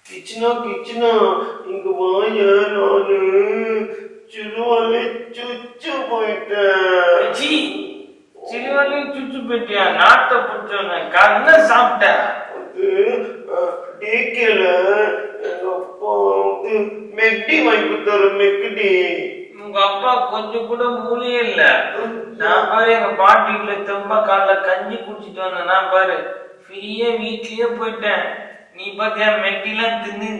கிச்சனா கிச்சனா இங்க வாய நானு சிறுவாலே சுச்சு போயிட்டேன். சிறுவாலே சுச்சு போயிட்டியா? நாட்டை பிடிச்சவன கண்ண சாப்பிட்டேன். டேக்கேல எங்க அப்பா வந்து மெக்டி வாங்கி கொடுத்தாரு. மெக்டி உங்க அப்பா கொஞ்சம் கூட மூலியே இல்ல. நான் பாரு எங்க பாட்டிக்குள்ள தெம்ப காலைல கஞ்சி குடிச்சிட்டு வந்தேன். நான் பாரு ஃப்ரீயா வீட்லயே போயிட்டேன். நீ பாத்தியா மெக்டிலாம் தின்னு.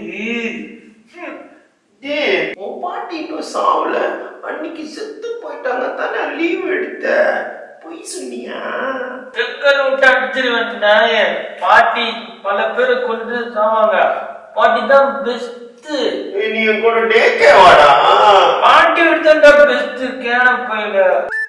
உன் பாட்டி இன்னும் சாவல. அன்னைக்கு செத்து போயிட்டாங்க தானே லீவ் எடுத்த. பொய் சொன்னியா? தெக்கல் விட்டு அடிச்சிருவேன்டா. பாட்டி பல பேரை கொண்டு சாவாங்க. பாட்டி தான் பெஸ்ட். நீ கூட டேக்கே வாடா. பாட்டி விட்டு பெஸ்ட். கேன போயில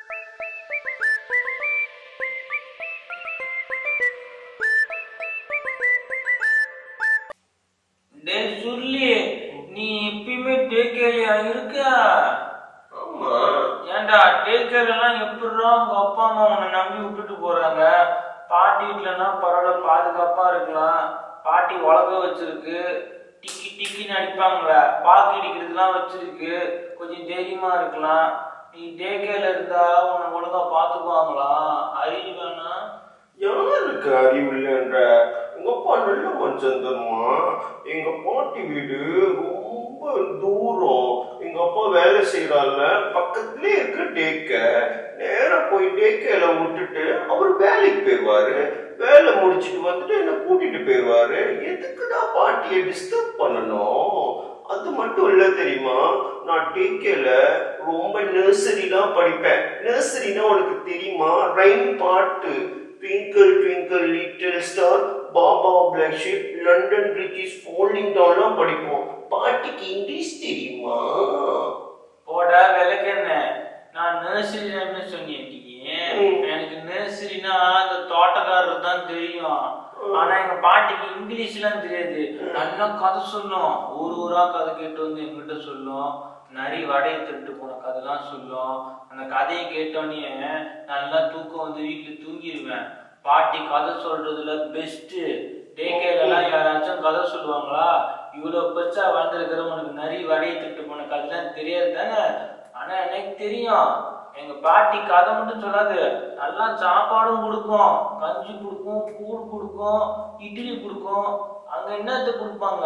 சொல்லி நீ எப்பயுமே டேக்கேலியா இருக்க? ஆமா. ஏன்டா டேக்கேல எல்லாம் எப்படிதான் உங்க அப்பா அம்மா உன்னை நம்பி விட்டுட்டு போறாங்க? பாட்டி வீட்டுலன்னா பரவாயில்ல, பாதுகாப்பா இருக்கலாம். பாட்டி உலக வச்சிருக்கு, டிக்கி டிக்கின்னு அடிப்பாங்கள, பாக்கி அடிக்கிறதுலாம் வச்சிருக்கு, கொஞ்சம் தைரியமா இருக்கலாம். நீ டேக்கேல இருந்தா உன்னை ஒழுங்கா பாத்துக்குவாங்களா? அறிவு வேணா? யாருக்கு அறிவு இல்லைன்ற? எங்க அப்பா நல்ல மனுஷன் தருமா. எங்க பாட்டி வீடு ரொம்ப தூரம். எங்க அப்பா வேலை செய்யறாங்க, பக்கத்துலயே இருக்கு டேக்க. நேரா போய் டேக்கேல விட்டுட்டு அவர் வேலைக்கு போயிடுவாரு. வேலை முடிச்சுட்டு வந்துட்டு என்ன கூட்டிட்டு போயிடுவாரு. எதுக்குடா பாட்டியை டிஸ்டர்ப் பண்ணணும்? அது மட்டும் இல்ல தெரியுமா, நான் டேக்கேல ரொம்ப நர்சரிலாம் படிப்பேன். நர்சரினா உனக்கு தெரியுமா? ரைம் பாட்டு. Twinkle twinkle little star, Baba black sheep, London Bridge is falling down படிப்போம். பாட்டிக்கு இங்கிலீஷ் தெரியுமா? போடா விளக்கென்ன. நான் நர்சரின்னு சொன்னேன். எனக்கு நர்சரினா அந்த தோட்டக்காரர் தான் தெரியும். ஆனா எங்க பாட்டிக்கு இங்கிலீஷ் எல்லாம் தெரியாது. நல்லா கதை சொல்லும். ஊரா கதை கேட்டு வந்து எங்கிட்ட சொல்லும். நிறைய வடையை திருட்டு போன கதைலாம் சொல்லும். அந்த கதையை கேட்டோன்னே நல்லா தூக்கம் வந்து வீட்டுல தூங்கிடுவேன். பாட்டி கதை சொல்றதுல பெஸ்ட். டேக்கேல எல்லாம் யாராச்சும் கதை சொல்லுவாங்களா? இவ்வளவு பெருசா வாழ்ந்துருக்கிற உனக்கு நிறைய வடையை திருட்டு போன கதைலாம் தெரியாது தானே? ஆனா எனக்கு தெரியும். எங்க பாட்டி கதை மட்டும் சொல்லாது, நல்லா சாப்பாடும் கொடுக்கும். கஞ்சி கொடுக்கும், கூழ் கொடுக்கும், இட்லி கொடுக்கும். அங்க என்னத்தை கொடுப்பாங்க?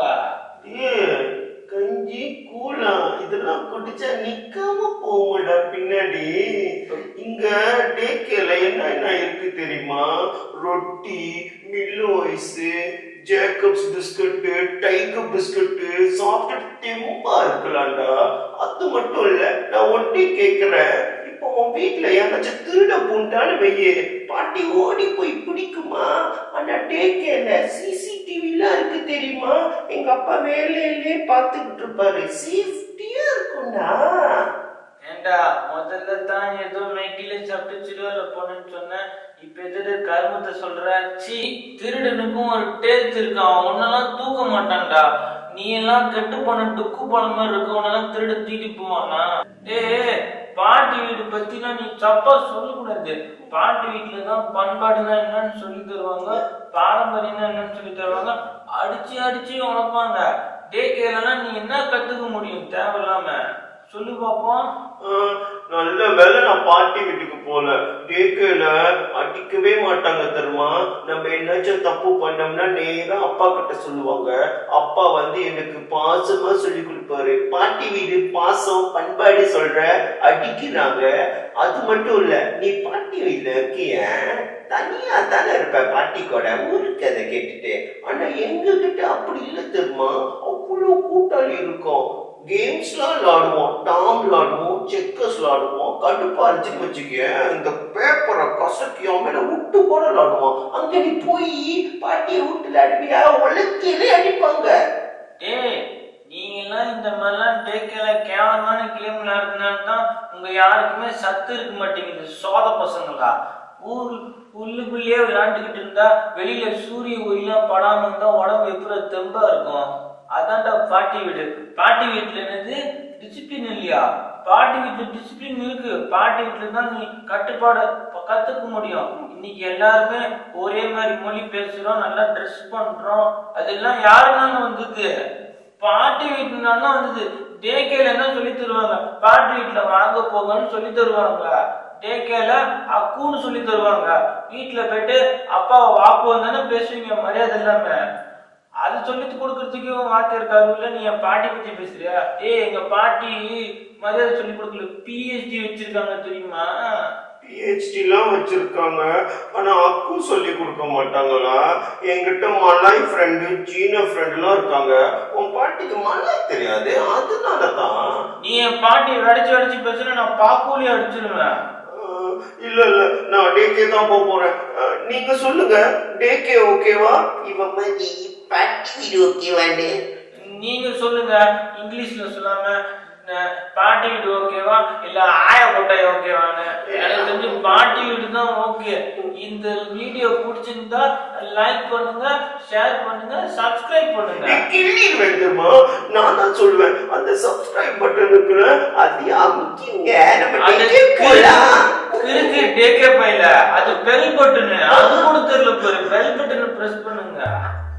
கஞ்சி கூழா? இதெல்லாம் குடிச்சா நிக்காம போகும்டா பின்னாடி. இங்க டேக்கேல என்ன இருக்கு தெரியுமா? ரொட்டி, மில்லோய்ஸ், ஜேக்கப்ஸ் பிஸ்கட், டைகர் பிஸ்கட் சாப்பிட்டு தெம்பா இருக்கலாம்டா. அது மட்டும் இல்ல, நான் ஒட்டி கேக்குறேன், இப்போ உன் வீட்டுல யாராச்சும் திருட பூண்டான்னு வையே, பாட்டி ஓடி போய் பிடிக்குமா? ஆனா டேக்கேல சிசிடிவிலாம் இருக்கு தெரியுமா? எங்க அப்பா வேலையிலே பார்த்துக்கிட்டு இருப்பாரு. சேஃப்டியா இருக்கும்டா. ஏண்டா முதல்ல தான் ஏதோ மெக்கில சாப்பிட்டு சிறுவல போனேன்னு சொன்ன. இப்ப எதிர கருமத்தை சொல்ற? சி, திருடனுக்கும் ஒரு டேஸ்ட் இருக்கான். உன்னெல்லாம் தூக்க மாட்டான்டா. நீ எல்லாம் கெட்டு போன டுக்கு போன மாதிரி இருக்க. உன்னெல்லாம் திருட தூக்கி போவானா? பாட்டி வீடு பத்திலாம் நீ தப்பா சொல்லக்கூடாது. பாட்டி வீட்டுலதான் பண்பாடுனா என்னன்னு சொல்லி தருவாங்க, பாரம்பரியம்னா என்னன்னு சொல்லி தருவாங்க. அடிச்சு அடிச்சு உழைப்பாங்க. டேக்கேலாம் நீ என்ன கத்துக்க முடியும் தேவையில்லாம? சொல்லு பாப்போம். நல்ல வேலை நான் பாட்டி வீட்டுக்கு போல. டேக்கேல அடிக்கவே மாட்டாங்க தெரியுமா? நம்ம என்னாச்சும் தப்பு பண்ணோம்னா நேரா அப்பா கிட்ட சொல்லுவாங்க. அப்பா வந்து எனக்கு பாசமா சொல்லி கொடுப்பாரு. பாட்டி வீடு பாசம் பண்பாடு சொல்ற, அடிக்கிறாங்க. அது மட்டும் இல்ல, நீ பாட்டி வீட்டுல இருக்கிய தனியா தானே இருப்ப பாட்டி கூட ஊருக்கு அதை கேட்டுட்டு. ஆனா எங்க கிட்ட அப்படி இல்லை தெரியுமா? அவ்வளவு கூட்டாளி இருக்கும். கேம்ஸ்லாம் விளாடுவோம், டாம் விளாடுவோம், செக்கர்ஸ் விளாடுவோம். கடுப்பா அடிச்சுன்னு வச்சுக்க, இந்த பேப்பரை கசக்கியாம விட்டு கூட விளாடுவோம். அங்க நீ போய் பாட்டியை விட்டு விளையாடுவியா? உலக்கையிலே அடிப்பாங்க. நீங்க எல்லாம் இந்த மாதிரிலாம் டேக்கேல கேவலமான கேம் விளையாடுறதுனால்தான் உங்க யாருக்குமே சத்து இருக்க மாட்டேங்குது. சோத பசங்களா உள்ளுக்குள்ளேயே விளையாண்டுக்கிட்டு இருந்தா வெளியில சூரிய ஒளிலாம் படாம இருந்தா உடம்பு எப்படி தெம்பா இருக்கும்? அதான்டா பாட்டி வீடு. பாட்டி வீட்டுல என்னது டிசிப்ளின் இல்லையா? பாட்டி வீட்டுல டிசிப்ளின் இருக்கு. பாட்டி வீட்டுல தான் நீ கட்டுப்பாடு கத்துக்க முடியும். இன்னைக்கு எல்லாருமே ஒரே மாதிரி மொழி பேசுறோம், நல்லா ட்ரெஸ் பண்றோம். அதெல்லாம் யாருனால வந்தது? பாட்டி வீட்டுனால வந்தது. டேகேல என்ன சொல்லி தருவாங்க? பாட்டி வீட்டுல வாங்க போங்கன்னு சொல்லி தருவாங்க. டேகேல அக்குன்னு சொல்லி தருவாங்க. வீட்டுல போயிட்டு அப்பாவை வாக்குவோம் தானே பேசுவீங்க மரியாதை இல்லாம. அது சொல்லிட்டு கொடுக்கறதுக்கு வார்த்தை இருக்காது இல்ல. நீ என் பாட்டி பத்தி பேசுறியா? எங்க பாட்டி மரியாதை சொல்லி கொடுக்கல, பிஹெச்டி வச்சிருக்காங்க தெரியுமா? பிஹெச்டி எல்லாம் வச்சிருக்காங்க, ஆனா அக்கு சொல்லி கொடுக்க மாட்டாங்களா? என்கிட்ட மலாய் ஃப்ரெண்டு சீன ஃப்ரெண்ட் எல்லாம் இருக்காங்க. உன் பாட்டிக்கு மலாய் தெரியாது, அதனாலதான். நீ என் பாட்டி அடிச்சு அடிச்சு பேசுற, நான் பாக்கூலி அடிச்சிருவேன். இல்ல இல்ல, நான் டேகே தான் போறேன். நீங்க சொல்லுங்க, டேகே ஓகேவா? இவன் மாதிரி பாட்டி வீடு ஓகேவான்னு நீங்க சொல்லுங்க. இங்கிலீஷ்ல சொல்லாம பாட்டி வீடு ஓகேவா இல்ல ஆய கொட்டாய் ஓகேவான்னு. எனக்கு தெரிஞ்சு பாட்டி வீடு தான் ஓகே. இந்த வீடியோ பிடிச்சிருந்தா லைக் பண்ணுங்க, ஷேர் பண்ணுங்க, சப்ஸ்கிரைப் பண்ணுங்க. கிள்ளி வேண்டுமா? நான் தான் சொல்லுவேன், அந்த சப்ஸ்கிரைப் பட்டனுக்கு அது அமுக்கிங்க. இருக்கு டேகே பையில அது பெல் பட்டனு, அது கூட தெரியல பாரு. பெல் பட்டனை பிரஸ் பண்ணுங்க.